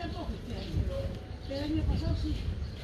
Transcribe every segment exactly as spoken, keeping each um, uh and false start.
tampoco este año. El año pasado sí.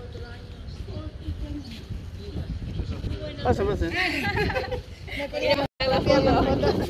Pasa, pasa. No queríamos la foto.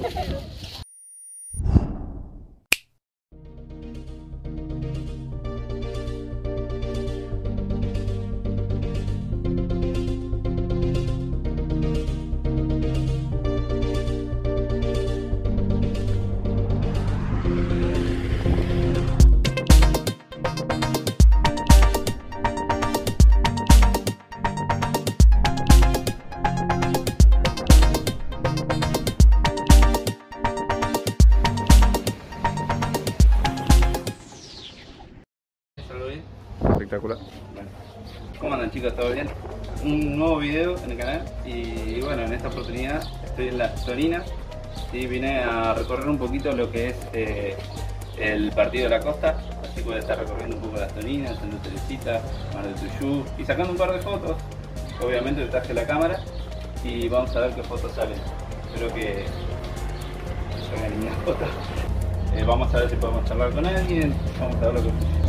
Espectacular. Bueno, ¿cómo andan, chicos? ¿Todo bien? Un nuevo video en el canal y bueno, en esta oportunidad estoy en Las Toninas y vine a recorrer un poquito lo que es eh, el partido de la costa, así que voy a estar recorriendo un poco Las Toninas, Santa Teresita, Mar del Tuyú y sacando un par de fotos. Obviamente le traje la cámara y vamos a ver qué fotos salen. Espero que salgan lindas fotos. Eh, vamos a ver si podemos charlar con alguien, vamos a ver lo que funciona.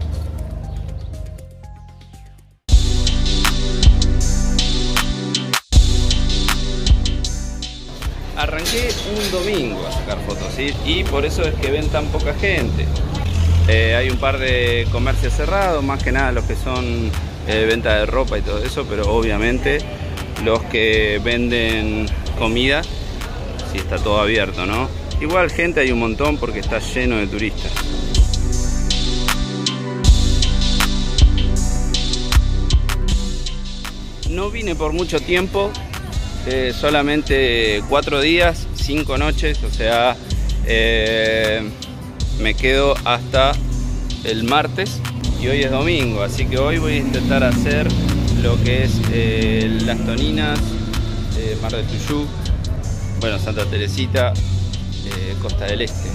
Arranqué un domingo a sacar fotos, ¿sí? Y por eso es que ven tan poca gente. Eh, hay un par de comercios cerrados, más que nada los que son eh, venta de ropa y todo eso, pero obviamente los que venden comida, sí está todo abierto, ¿no? Igual gente hay un montón porque está lleno de turistas. No vine por mucho tiempo. Eh, solamente cuatro días, cinco noches, o sea, eh, me quedo hasta el martes y hoy es domingo, así que hoy voy a intentar hacer lo que es eh, Las Toninas, eh, Mar del Tuyú, bueno, Santa Teresita, eh, Costa del Este.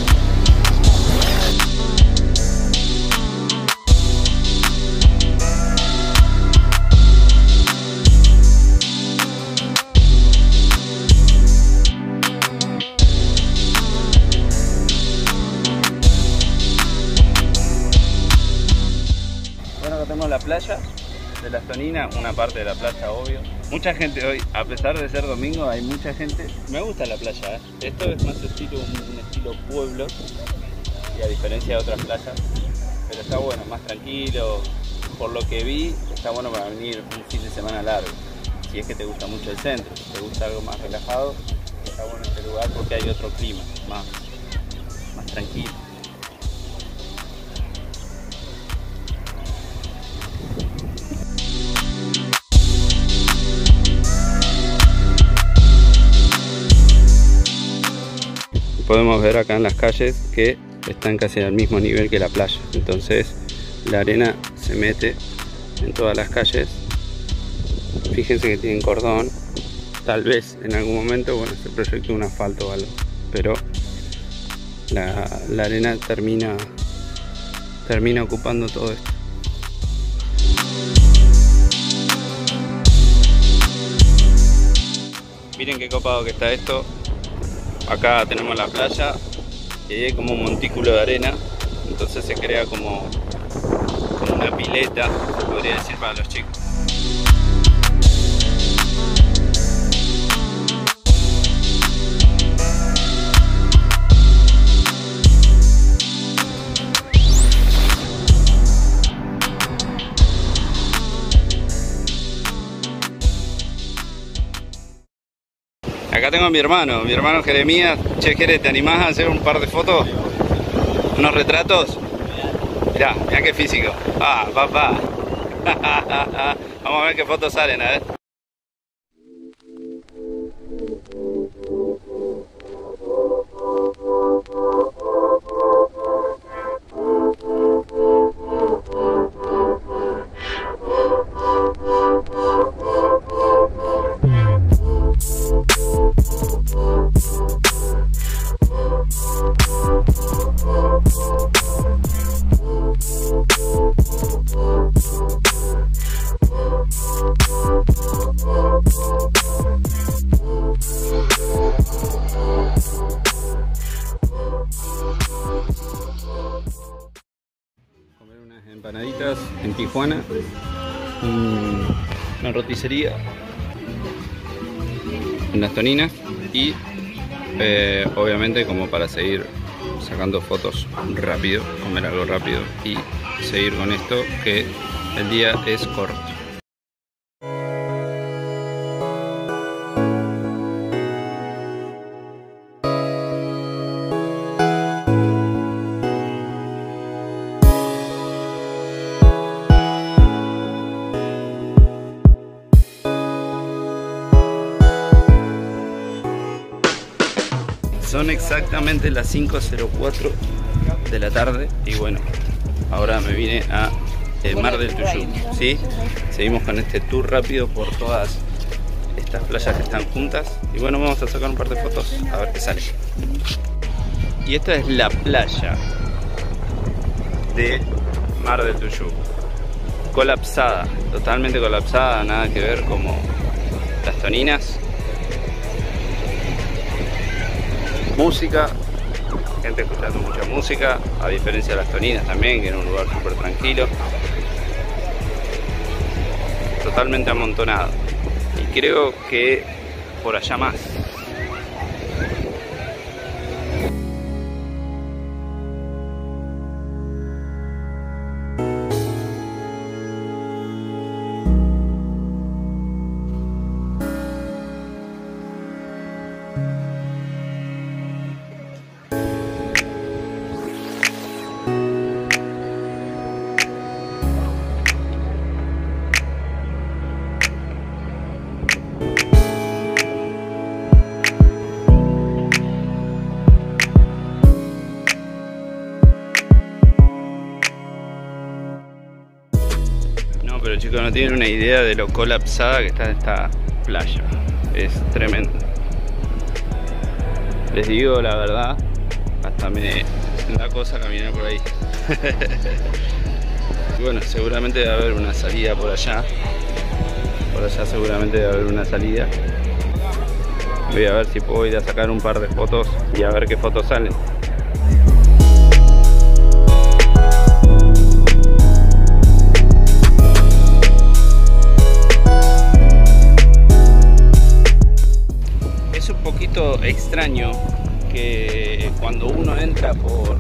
Tenemos la playa de Las Toninas, una parte de la playa, obvio. Mucha gente hoy, a pesar de ser domingo, hay mucha gente. Me gusta la playa, ¿eh? Esto es más estilo, un, un estilo pueblo, y a diferencia de otras playas, pero está bueno, más tranquilo. Por lo que vi, está bueno para venir un fin de semana largo. Si es que te gusta mucho el centro, si te gusta algo más relajado, está bueno este lugar porque hay otro clima, más, más tranquilo. Podemos ver acá en las calles que están casi al mismo nivel que la playa, entonces la arena se mete en todas las calles. Fíjense que tienen cordón, tal vez en algún momento bueno, se proyectó un asfalto o algo, pero la, la arena termina, termina ocupando todo esto. Miren qué copado que está esto. Acá tenemos la playa y hay como un montículo de arena, entonces se crea como, como una pileta, se podría decir, para los chicos. Acá tengo a mi hermano, mi hermano Jeremías. Che, Jere, ¿te animás a hacer un par de fotos? ¿Unos retratos? Mirá, mirá qué físico. Ah, papá. Vamos a ver qué fotos salen, a ver. We'll be right back. Empanaditas en Tijuana, un, una roticería en Las Toninas y eh, obviamente como para seguir sacando fotos rápido, comer algo rápido y seguir con esto que el día es corto. Son exactamente las cinco cero cuatro de la tarde y bueno, ahora me vine a eh, Mar del Tuyú, ¿sí? Seguimos con este tour rápido por todas estas playas que están juntas y bueno, vamos a sacar un par de fotos a ver qué sale. Y esta es la playa de Mar del Tuyú, colapsada, totalmente colapsada, nada que ver como Las Toninas. Música, gente escuchando mucha música, a diferencia de Las Toninas también, que era un lugar súper tranquilo, totalmente amontonado, y creo que por allá más. Pero chicos, no tienen una idea de lo colapsada que está esta playa. Es tremendo. Les digo la verdad, hasta me da cosa caminar por ahí. Y bueno, seguramente debe haber una salida por allá. Por allá seguramente debe haber una salida. Voy a ver si puedo ir a sacar un par de fotos y a ver qué fotos salen. Extraño que cuando uno entra por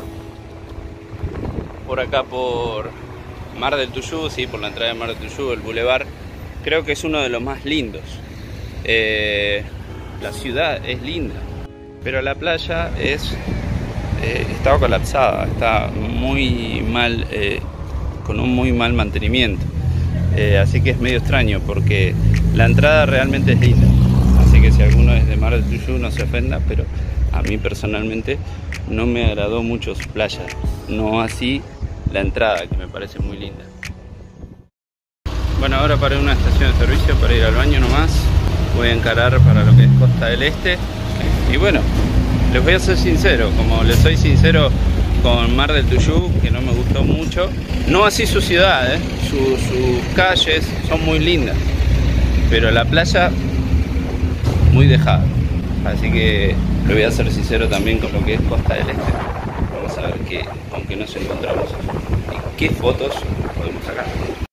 por acá por Mar del Tuyú, sí, por la entrada de Mar del Tuyú, el bulevar, creo que es uno de los más lindos. Eh, la ciudad es linda, pero la playa es eh, está colapsada, está muy mal, eh, con un muy mal mantenimiento, eh, así que es medio extraño porque la entrada realmente es linda. Así que si alguno es de Mar del Tuyú no se ofenda, pero a mí personalmente no me agradó mucho su playa, no así la entrada, que me parece muy linda. Bueno, ahora paré en una estación de servicio para ir al baño nomás, voy a encarar para lo que es Costa del Este y bueno, les voy a ser sincero, como les soy sincero con Mar del Tuyú, que no me gustó mucho, no así su ciudad, ¿eh? Su, sus calles son muy lindas, pero la playa muy dejada, así que le voy a ser sincero también con lo que es Costa del Este. Vamos a ver qué, con qué nos encontramos y qué fotos podemos sacar.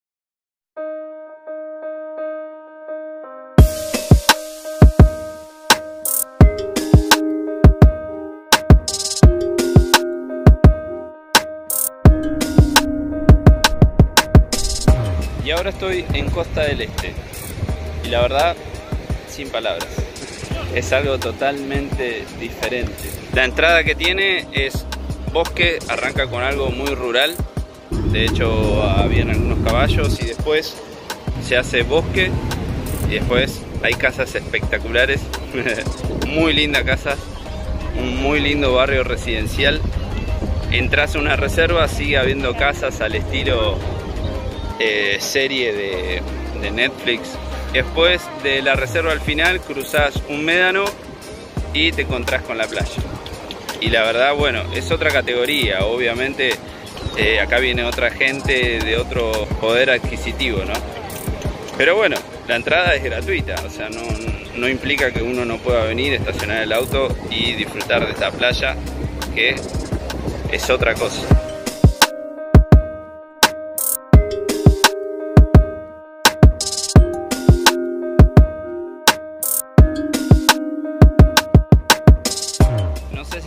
Y ahora estoy en Costa del Este y la verdad, sin palabras, es algo totalmente diferente. La entrada que tiene es bosque, arranca con algo muy rural, de hecho habían algunos caballos y después se hace bosque y después hay casas espectaculares, muy linda casa, un muy lindo barrio residencial. Entras a una reserva, sigue habiendo casas al estilo eh, serie de, de Netflix. Después de la reserva al final cruzás un médano y te encontrás con la playa. Y la verdad, bueno, es otra categoría, obviamente eh, acá viene otra gente de otro poder adquisitivo, ¿no? Pero bueno, la entrada es gratuita, o sea, no, no implica que uno no pueda venir, estacionar el auto y disfrutar de esta playa, que es otra cosa.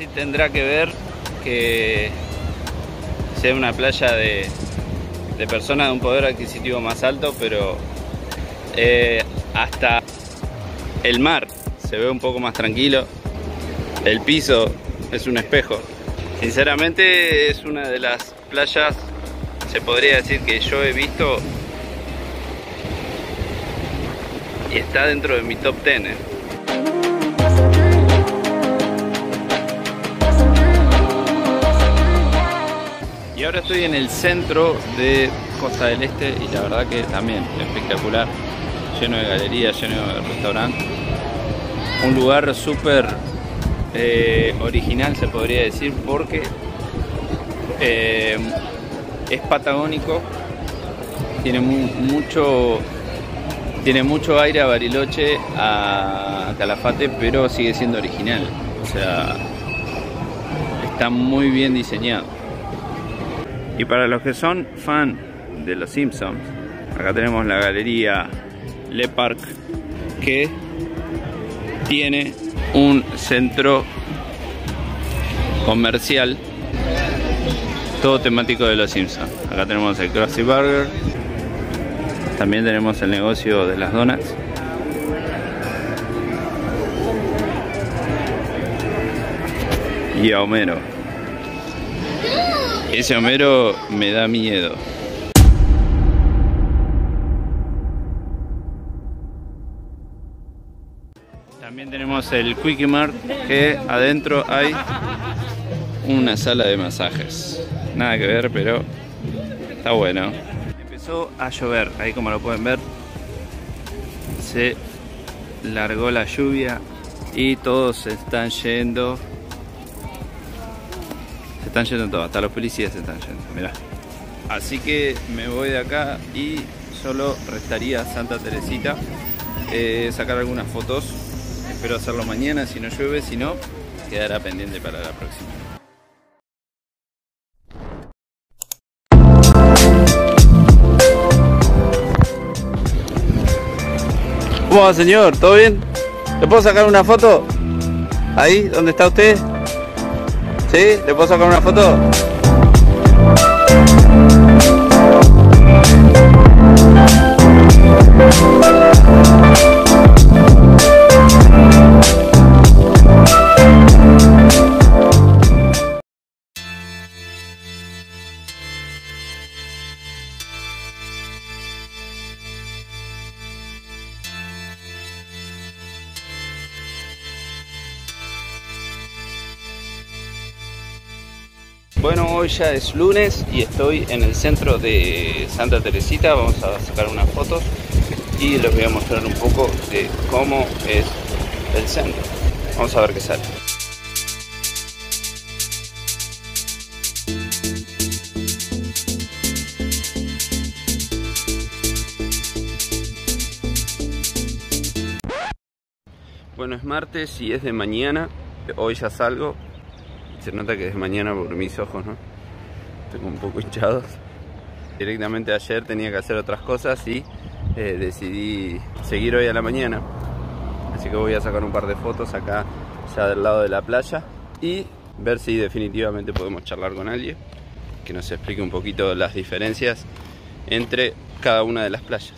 tendrá que ver que sea una playa de, de personas de un poder adquisitivo más alto, pero eh, hasta el mar se ve un poco más tranquilo. El piso es un espejo. Sinceramente es una de las playas, se podría decir, que yo he visto y está dentro de mi top ten. ¿eh? Y ahora estoy en el centro de Costa del Este y la verdad que también espectacular, lleno de galerías, lleno de restaurantes, un lugar súper eh, original, se podría decir, porque eh, es patagónico, tiene mu mucho tiene mucho aire a Bariloche, a Calafate, pero sigue siendo original, o sea, está muy bien diseñado. Y para los que son fan de los Simpsons, acá tenemos la galería Le Parc, que tiene un centro comercial todo temático de los Simpsons. Acá tenemos el Krusty Burger, también tenemos el negocio de las donuts. Y a Homero. Ese Homero me da miedo. También tenemos el Quickie Mart, que adentro hay una sala de masajes. Nada que ver, pero está bueno. Empezó a llover, ahí como lo pueden ver. Se largó la lluvia y todos se están yendo. Se están yendo todos, hasta los policías se están yendo, mirá. Así que me voy de acá y solo restaría Santa Teresita, eh, sacar algunas fotos. Espero hacerlo mañana si no llueve, si no, quedará pendiente para la próxima. ¿Cómo va, señor? ¿Todo bien? ¿Le puedo sacar una foto? ¿Ahí? ¿Dónde está usted? ¿Sí? ¿Le puedo sacar una foto? Bueno, hoy ya es lunes y estoy en el centro de Santa Teresita. Vamos a sacar unas fotos y les voy a mostrar un poco de cómo es el centro. Vamos a ver qué sale. Bueno, es martes y es de mañana. Hoy ya salgo. Se nota que es mañana por mis ojos, ¿no? Estoy un poco hinchados. Directamente ayer tenía que hacer otras cosas y eh, decidí seguir hoy a la mañana. Así que voy a sacar un par de fotos acá ya del lado de la playa y ver si definitivamente podemos charlar con alguien que nos explique un poquito las diferencias entre cada una de las playas.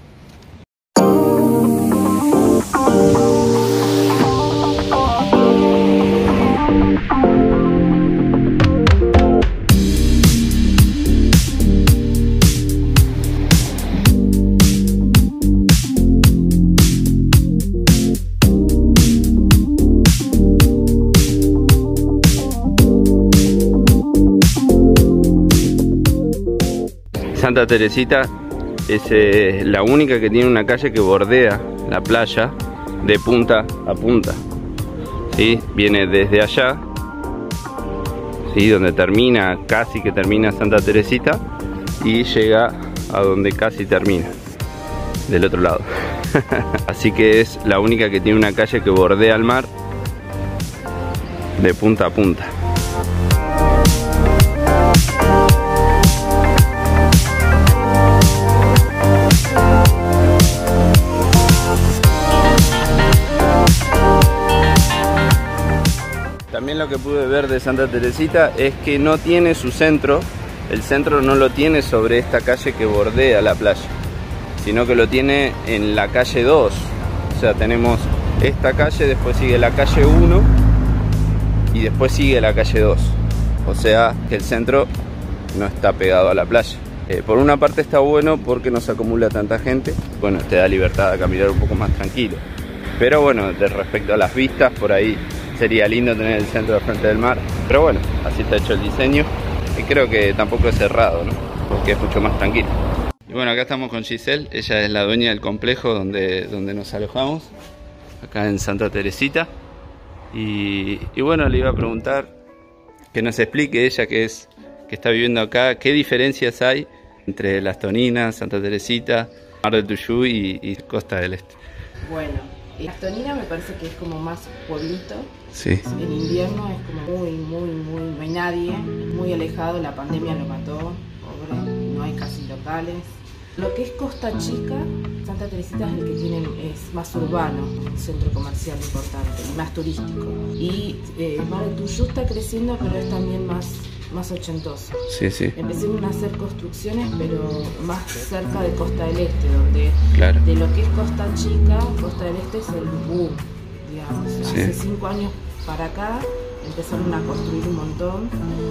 Santa Teresita es eh, la única que tiene una calle que bordea la playa de punta a punta, ¿sí? Viene desde allá, ¿sí? Donde termina, casi que termina Santa Teresita, y llega a donde casi termina, del otro lado. Así que es la única que tiene una calle que bordea el mar de punta a punta. También También lo que pude ver de Santa Teresita es que no tiene su centro, el centro no lo tiene sobre esta calle que bordea la playa, sino que lo tiene en la calle dos. O sea, tenemos esta calle, después sigue la calle uno y después sigue la calle dos. O sea que el centro no está pegado a la playa. Eh, por una parte está bueno porque no se acumula tanta gente, bueno, te da libertad de caminar un poco más tranquilo. Pero bueno, de respecto a las vistas, por ahí sería lindo tener el centro de frente del mar. Pero bueno, así está hecho el diseño y creo que tampoco es cerrado, ¿no? Porque es mucho más tranquilo. Y bueno, acá estamos con Giselle, ella es la dueña del complejo donde, donde nos alojamos, acá en Santa Teresita. Y, y bueno, le iba a preguntar que nos explique ella, que es que está viviendo acá, qué diferencias hay entre Las Toninas, Santa Teresita, Mar del Tuyú y, y Costa del Este. Bueno, Las Toninas me parece que es como más pueblito. Sí. En invierno es como muy, muy, muy, no hay nadie, muy alejado, la pandemia lo mató, pobre, no hay casi locales. Lo que es Costa Chica, Santa Teresita es el que tiene, es más urbano, un centro comercial importante y más turístico. Y eh, Mar del Tuyú está creciendo, pero es también más, más ochentoso. Sí, sí. Empezaron a hacer construcciones, pero más cerca de Costa del Este, donde Claro. de lo que es Costa Chica, Costa del Este es el boom, digamos. Sí. Hace cinco años para acá empezaron a construir un montón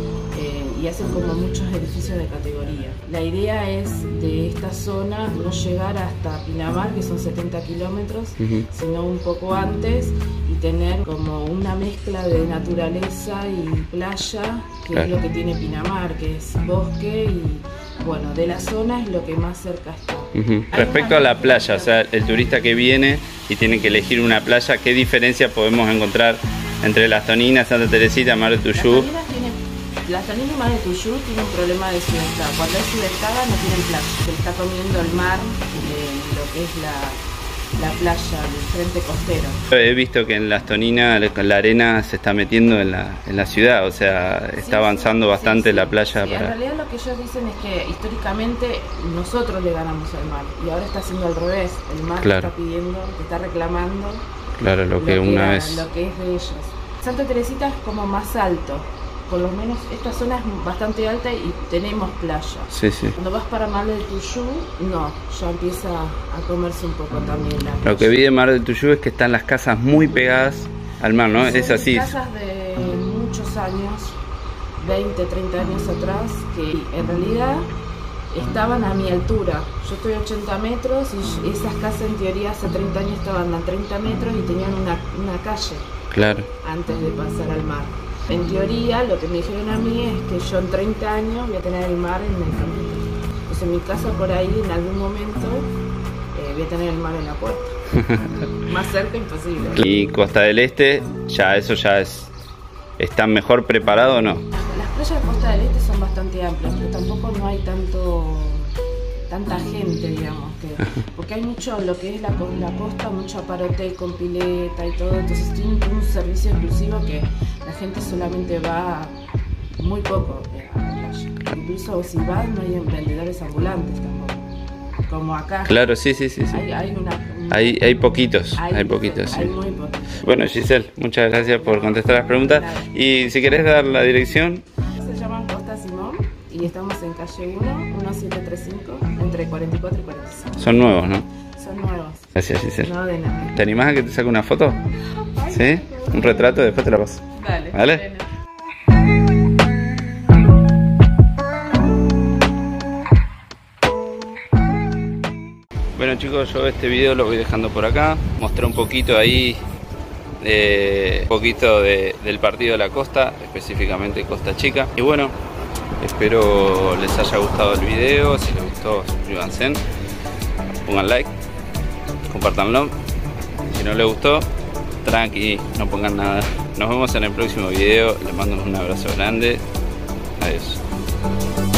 eh, y hacen como muchos edificios de categoría. La idea es de esta zona no llegar hasta Pinamar, que son setenta kilómetros, Uh-huh. sino un poco antes, y tener como una mezcla de naturaleza y playa, que Claro. es lo que tiene Pinamar, que es bosque y bueno, de la zona es lo que más cerca está. Uh-huh. Respecto a la playa, o sea, el turista que viene y tiene que elegir una playa, ¿qué diferencia podemos encontrar entre Las Toninas, Santa Teresita, Mar del Las Tuyú? Toninas tiene, Las Toninas y Mar del Tuyú tienen un problema de subestada. Cuando hay subestada no tienen playa, se le está comiendo el mar de lo que es la, la playa, el frente costero. He visto que en Las Toninas la arena se está metiendo en la, en la ciudad, o sea, está Sí, avanzando sí, bastante sí, la sí. playa. Sí, para... En realidad lo que ellos dicen es que históricamente nosotros le ganamos al mar y ahora está haciendo al revés. El mar Claro. está pidiendo, está reclamando Claro, lo que lo una era- vez... lo que es de ellos. Santa Teresita es como más alto, por lo menos esta zona es bastante alta y tenemos playa. Sí, sí. Cuando vas para Mar del Tuyú, no, ya empieza a comerse un poco también la playa. Lo que vi de Mar del Tuyú es que están las casas muy pegadas al mar, ¿no? Son Es así. casas de muchos años, veinte, treinta años atrás, que en realidad estaban a mi altura. Yo estoy a ochenta metros y esas casas en teoría hace treinta años estaban a treinta metros y tenían una, una calle Claro. antes de pasar al mar. En teoría, lo que me dijeron a mí es que yo en treinta años voy a tener el mar en el camino. Pues en mi casa por ahí, en algún momento, eh, voy a tener el mar en la puerta. Más cerca imposible. Y Costa del Este, ya eso ya es... ¿Están mejor preparados o no? Las playas de Costa del Este son bastante amplias, pero tampoco no hay tanto tanta gente, digamos, que, porque hay mucho, lo que es la, co- la costa, mucho aparote con pileta y todo, entonces tienen un servicio exclusivo que la gente solamente va muy poco eh, a la playa. Incluso si vas no hay vendedores ambulantes tampoco, como acá. Claro, sí, sí, sí, sí. Hay, hay, una, un- Hay, hay poquitos, hay poquitos, sí. hay muy poquitos. Bueno, Giselle, muchas gracias por contestar las preguntas. Y si querés dar la dirección... Se llaman Costa Simón y estamos en calle uno, mil setecientos treinta y cinco, entre cuarenta y cuatro y cuarenta y cinco. Son nuevos, ¿no? Son nuevos. Gracias, Giselle. No de nada. ¿Te animás a que te saque una foto? ¿Sí? Un retrato, después te la paso. Dale. ¿Vale? Bueno chicos, yo este video lo voy dejando por acá. Mostré un poquito ahí, eh, un poquito de, del partido de la costa, específicamente Costa Chica. Y bueno, espero les haya gustado el video. Si les gustó, suscríbanse, pongan like, compártanlo. Si no les gustó, tranqui, no pongan nada. Nos vemos en el próximo video. Les mando un abrazo grande. Adiós.